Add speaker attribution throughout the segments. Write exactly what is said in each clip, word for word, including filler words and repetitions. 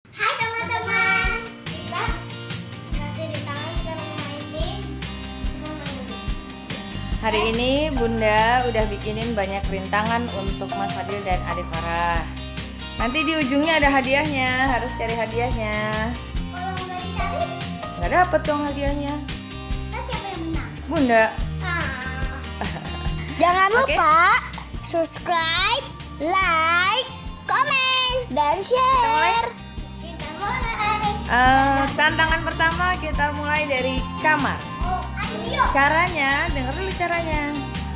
Speaker 1: Hai teman-teman, kita kasih di tangan ke rumah ini.
Speaker 2: Hari ini Bunda udah bikinin banyak rintangan untuk Mas Fadil dan Adik Farah. Nanti di ujungnya ada hadiahnya, harus cari hadiahnya.
Speaker 1: Kalau nggak dicari,
Speaker 2: Nggak dapet dong hadiahnya.
Speaker 1: kita siapa yang menang?
Speaker 2: Bunda.
Speaker 1: Jangan
Speaker 2: Oke.
Speaker 1: lupa subscribe, like, komen, dan share. Kita mulai.
Speaker 2: Eh, tantangan pertama kita mulai dari kamar.
Speaker 1: Oh, ayo.
Speaker 2: Caranya, denger dulu caranya.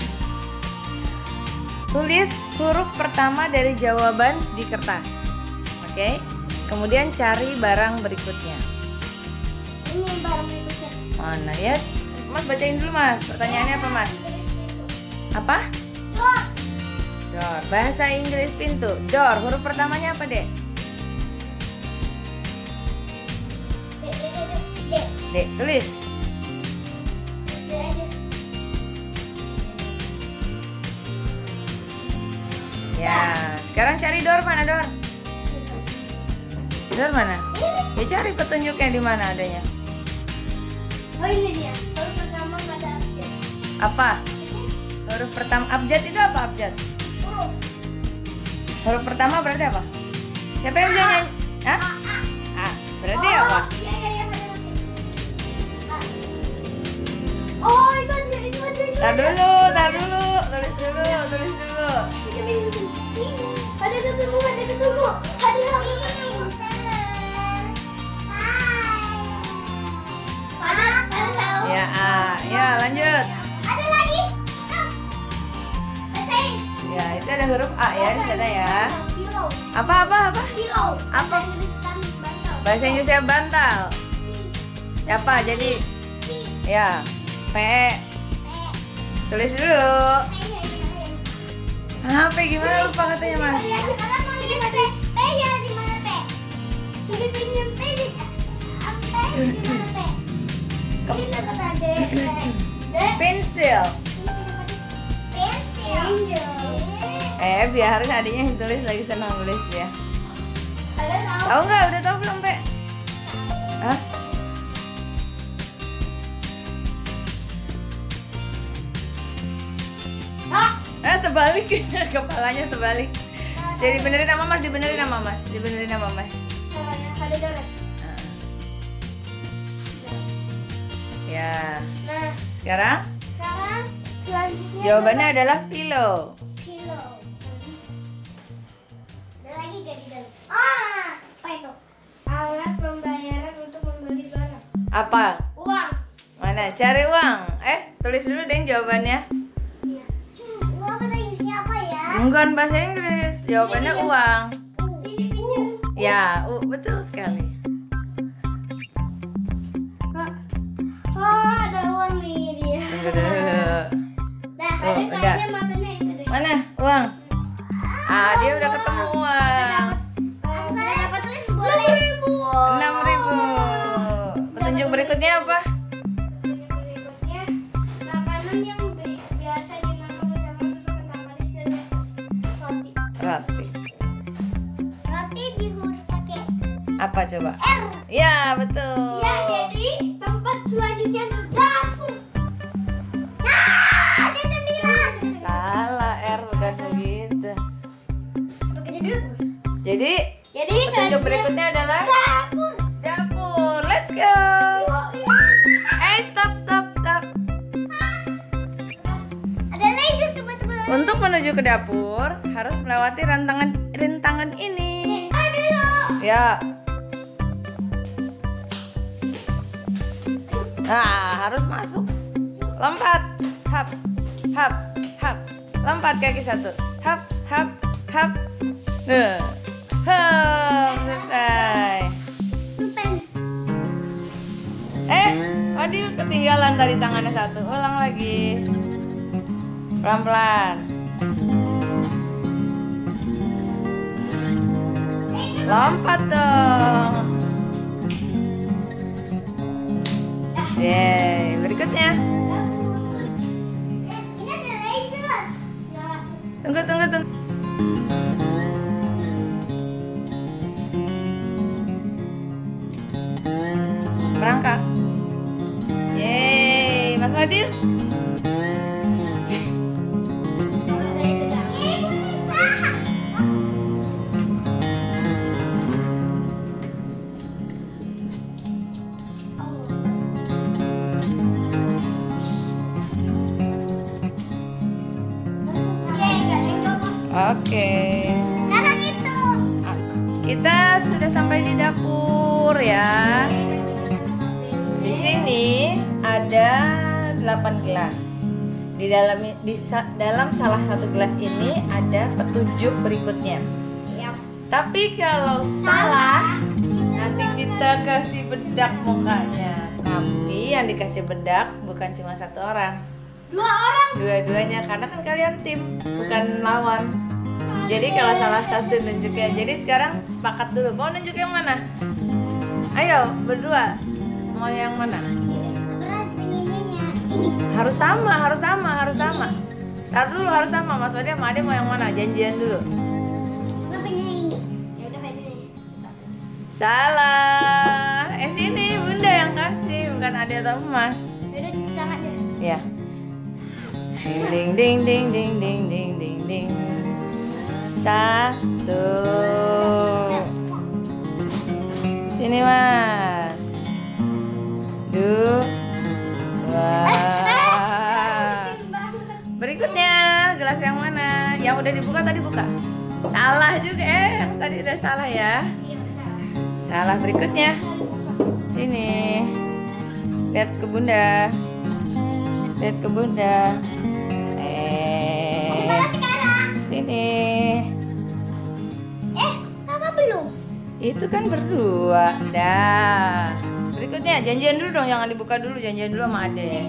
Speaker 2: Tulis huruf pertama dari jawaban di kertas. Oke. Kemudian cari barang berikutnya.
Speaker 1: Ini barang berikutnya.
Speaker 2: Mana ya? Mas bacain dulu Mas. Pertanyaannya apa Mas? Apa?
Speaker 1: Door.
Speaker 2: Door. Bahasa Inggris pintu. Door. Huruf pertamanya apa, Dek?
Speaker 1: D, D, D, D, D.
Speaker 2: Dek, tulis.
Speaker 1: D aja.
Speaker 2: Ya, sekarang cari door mana, door? Door mana? Ya cari petunjuknya di mana adanya.
Speaker 1: Oh, ini dia. Huruf pertama pada abjad.
Speaker 2: Apa?
Speaker 1: Ini
Speaker 2: Huruf pertama abjad itu apa abjad?
Speaker 1: huruf.
Speaker 2: Huruf pertama berarti apa? Siapa yang bisa nyanyi? Hah?
Speaker 1: A, A.
Speaker 2: A. Berarti
Speaker 1: Oh,
Speaker 2: apa?
Speaker 1: iya, iya, iya, benar, benar. A. Oh, itu aja, itu aja, itu
Speaker 2: Tar
Speaker 1: aja.
Speaker 2: dulu, tar dulu, tulis dulu, tulis dulu.
Speaker 1: Ini, ini, ini. Ada ketemu, ada ketemu. Ada ketemu. Mana? Ada tahu?
Speaker 2: Ya A, ya lanjut.
Speaker 1: Ada lagi? Tuh. Bacain.
Speaker 2: Ya itu ada huruf A ya di sana ya.
Speaker 1: Kilo.
Speaker 2: Apa apa apa?
Speaker 1: Kilo.
Speaker 2: Apa?
Speaker 1: Bahasa Inggris kan bantal.
Speaker 2: Bahasa Inggrisnya bantal. Apa? Jadi
Speaker 1: P.
Speaker 2: ya P.
Speaker 1: P.
Speaker 2: Tulis dulu.
Speaker 1: P nya di mana ya?
Speaker 2: Ah, P gimana lupa katanya Mas?
Speaker 1: Iya, sekarang mau di mana P? P nya di mana P? Jadi pinjam P di P di mana P? Ini dapat ada D.
Speaker 2: Pensil.
Speaker 1: Pensil.
Speaker 2: Eh biarin adiknya yang tulis lagi senang nulis ya.
Speaker 1: Ada tahu?
Speaker 2: Tahu nggak? Udah tahu belum P? Hah?
Speaker 1: Ah,
Speaker 2: Eh terbalik, kepalanya terbalik. Jadi benerin sama Mas, dibenerin sama Mas, dibenerin sama Mas.
Speaker 1: caranya ada darat.
Speaker 2: Ah. Ya,
Speaker 1: Nah,
Speaker 2: sekarang
Speaker 1: sekarang selanjutnya
Speaker 2: jawabannya adalah pillow.
Speaker 1: kilo. Ada lagi gak di dalam? Ah, apa itu? Alat pembayaran untuk membeli barang.
Speaker 2: Apa?
Speaker 1: Uang.
Speaker 2: Mana? Cari uang. Eh, tulis dulu deh jawabannya.
Speaker 1: Iya. Hmm, uang bahasa Inggrisnya apa ya?
Speaker 2: Bukan bahasa Inggris, jawabannya
Speaker 1: Iya.
Speaker 2: uang.
Speaker 1: Sini pinjam.
Speaker 2: Ya, uh, betul sekali.
Speaker 1: Oh, ada uang nih dia.
Speaker 2: Tunggu dulu.
Speaker 1: Nah,
Speaker 2: Oh,
Speaker 1: ada
Speaker 2: udah.
Speaker 1: kayaknya matanya itu deh.
Speaker 2: Mana? Uang. Ah, dia udah ketemu uang.
Speaker 1: Ada dapat tulis boleh.
Speaker 2: enam ribu. Petunjuk berikutnya apa?
Speaker 1: Berikutnya, makanan yang bi- biasa dimakan bersama susu kental manis dan rasa roti.
Speaker 2: Roti.
Speaker 1: Roti di huruf pakai
Speaker 2: Apa coba?
Speaker 1: R.
Speaker 2: Ya, betul.
Speaker 1: Ya, jadi tempat selanjutnya dapur. Nah, ada sembilan.
Speaker 2: Salah, R bukan begitu.
Speaker 1: Begitu dulu.
Speaker 2: Jadi,
Speaker 1: Jadi
Speaker 2: petunjuk
Speaker 1: selanjutnya
Speaker 2: berikutnya adalah
Speaker 1: dapur.
Speaker 2: dapur. Let's go.
Speaker 1: Oh, iya.
Speaker 2: Eh, stop, stop, stop.
Speaker 1: Ada laser teman-teman.
Speaker 2: Untuk menuju ke dapur, harus melewati rintangan rintangan ini.
Speaker 1: Ayo dulu.
Speaker 2: Ya. Nah, harus masuk. Lompat. Hap. Hap. Hap. Lompat kaki satu. Hap. Hap. Hap. Nah. Hap. Selesai.
Speaker 1: Pen.
Speaker 2: Eh, Fadil ketinggalan tadi tangannya satu. Ulang lagi. Pelan-pelan. Lompat dong. Yeay, berikutnya.
Speaker 1: Ini ada laser.
Speaker 2: Tunggu, tunggu, tunggu. merangkak. Yeay, Mas Fadil. Oke.
Speaker 1: Sekarang itu.
Speaker 2: Ah, kita sudah sampai di dapur ya. Di sini ada delapan gelas. Di dalam di sa- dalam salah satu gelas ini ada petunjuk berikutnya.
Speaker 1: Yap.
Speaker 2: Tapi kalau salah, nanti kita kasih bedak mukanya. Tapi yang dikasih bedak bukan cuma satu orang,
Speaker 1: Dua orang.
Speaker 2: dua-duanya, karena kan kalian tim, bukan lawan. Jadi kalau salah satu nunjuknya. Jadi sekarang sepakat dulu. Mau nunjuk yang mana? Ayo berdua. Mau yang mana?
Speaker 1: Berat pengennya ini.
Speaker 2: Harus sama, harus sama, harus sama. Tar dulu harus sama. Mas Fadil sama Ade mau yang mana? Janjian dulu.
Speaker 1: Gue pengen ini. Ya udah pengen ini.
Speaker 2: Salah. Eh sini Bunda yang kasih, bukan Ade atau Mas.
Speaker 1: Ya udah cuci tangan deh.
Speaker 2: Ya. Ding ding ding ding ding ding ding ding. Satu. Sini Mas. Dua. Berikutnya gelas yang mana? Yang udah dibuka tadi buka. Salah juga eh, yang tadi udah salah ya.
Speaker 1: Iya udah salah.
Speaker 2: Salah berikutnya. Sini. Lihat ke Bunda. Lihat ke Bunda. Eh.
Speaker 1: Mana sekarang?
Speaker 2: Sini.
Speaker 1: Eh, Mama belum.
Speaker 2: Itu kan berdua. Dah. Berikutnya janjian dulu dong, jangan dibuka dulu, janjian dulu sama Ade.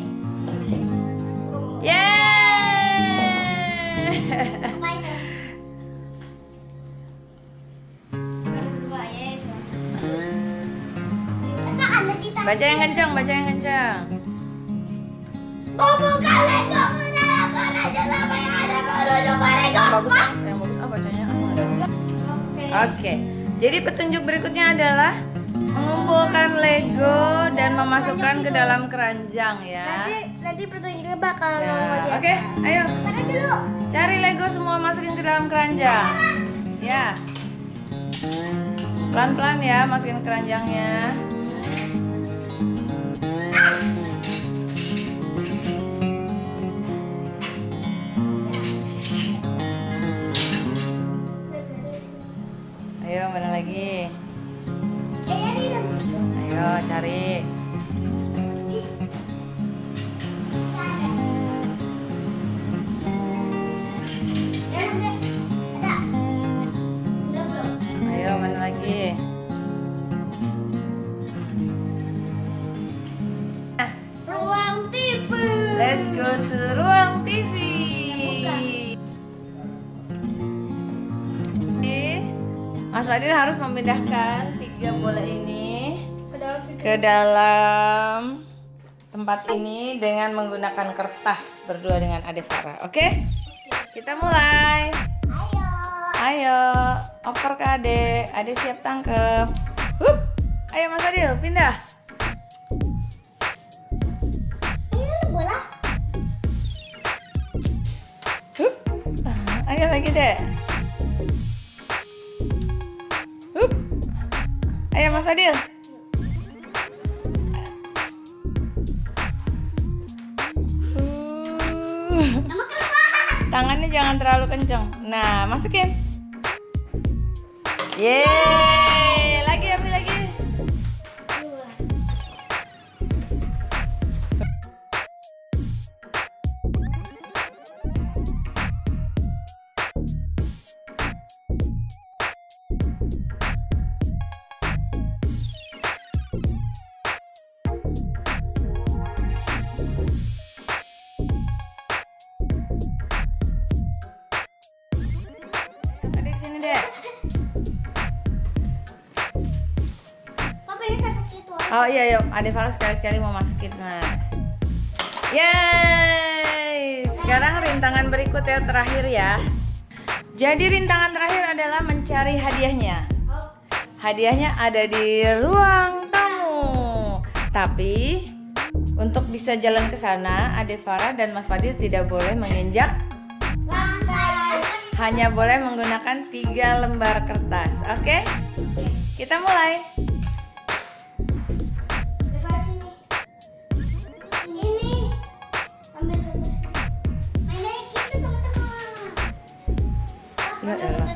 Speaker 2: Yeay.
Speaker 1: Apa itu? Berdua ya. Masa ada di tangan?
Speaker 2: Baca yang kencang, baca yang kencang.
Speaker 1: Kau buka Lego menara raja sampai ada menuju Lego.
Speaker 2: Yang bagus ah, yang bagus ah bacanya ah.
Speaker 1: Oke.
Speaker 2: Oke. Jadi petunjuk berikutnya adalah mengumpulkan Lego dan memasukkan ke dalam keranjang ya.
Speaker 1: Nanti nanti petunjuknya bakal
Speaker 2: Nah,
Speaker 1: mau lihat.
Speaker 2: oke, ayo
Speaker 1: Mana dulu?
Speaker 2: cari Lego semua masukin ke dalam keranjang. Ya. Pelan-pelan ya masukin ke keranjangnya. Ayo mana lagi?
Speaker 1: Kayaknya di dalam situ.
Speaker 2: Ayo cari.
Speaker 1: Ih. Nggak ada. Dalam deh. Ada. Udah belum?
Speaker 2: Ayo mana lagi? Nah,
Speaker 1: Ruang T V.
Speaker 2: let's go to ruang T V. Mas Fadil harus memindahkan tiga bola ini
Speaker 1: Ke dalam situ.
Speaker 2: ke dalam tempat ini dengan menggunakan kertas berdua dengan Ade Farah. Oke? Kita mulai.
Speaker 1: Ayo.
Speaker 2: Ayo, oper ke Ade. Ade siap tangkep. Hup. Ayo Mas Fadil, pindah.
Speaker 1: Ini bola.
Speaker 2: Hup. Ayo lagi deh. Hup. Ayo Mas Fadil. Uh.
Speaker 1: Nama kelemahan.
Speaker 2: Tangannya jangan terlalu kenceng. Nah, masukin. Yeay, lagi ambil lagi.
Speaker 1: Dua.
Speaker 2: Adik sini deh.
Speaker 1: Papa ini sampai situ.
Speaker 2: Oh iya, iya. Ade Farah sekali-sekali mau masukin, Mas. Yeay. Sekarang rintangan berikut ya, terakhir ya. Jadi rintangan terakhir adalah mencari hadiahnya.
Speaker 1: Oh,
Speaker 2: Hadiahnya ada di ruang tamu. Tapi untuk bisa jalan ke sana, Ade Farah dan Mas Fadil tidak boleh menginjak, hanya boleh menggunakan tiga lembar kertas. Oke? Kita mulai.
Speaker 1: Ini ambil kertas. Mainnya gitu teman-teman.
Speaker 2: Ya elah.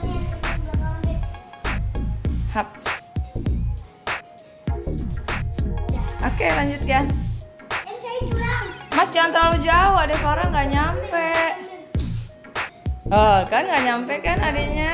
Speaker 2: Hap. Oke, lanjutkan.
Speaker 1: Eh, saya curang.
Speaker 2: Mas jangan terlalu jauh, Ade Farah nggak nyampe. Oh, kan nggak nyampe kan adiknya?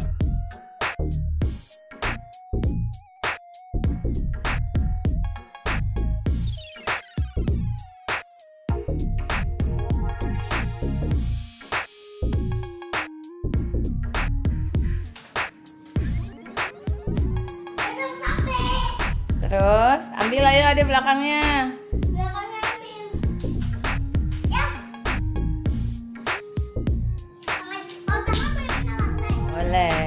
Speaker 1: Belum sampai.
Speaker 2: Terus ambil ayo Ade belakangnya.
Speaker 1: Belakangnya ambil. Ya. Oh, tangan boleh kena lantai.
Speaker 2: Boleh.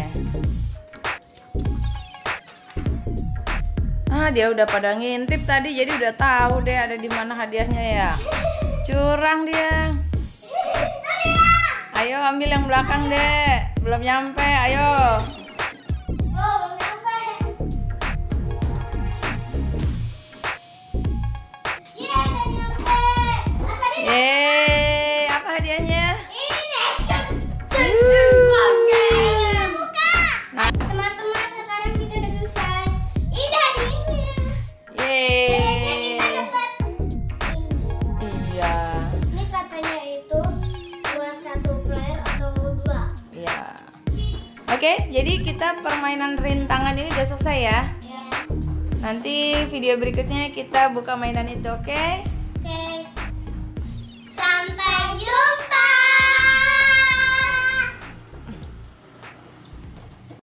Speaker 2: Ah, dia udah pada ngintip tadi, jadi udah tahu deh ada di mana hadiahnya ya. Curang dia. Ayo ambil yang belakang deh. Belum nyampe, ayo.
Speaker 1: Oh, belum nyampe. Yeay, udah nyampe. Mas tadi
Speaker 2: Yeay, apa hadiahnya?
Speaker 1: ini action oke, kita buka.
Speaker 2: Nah.
Speaker 1: Teman-teman, sekarang kita udah selesai. Ini hadiahnya. Kayaknya
Speaker 2: Yeay.
Speaker 1: kita dapat ini.
Speaker 2: Iya,
Speaker 1: Ini katanya itu buat satu player atau dua.
Speaker 2: iya. Oke, jadi kita permainan rintangan ini udah selesai ya.
Speaker 1: Ya.
Speaker 2: Nanti video berikutnya kita buka mainan itu, oke?
Speaker 1: Oke.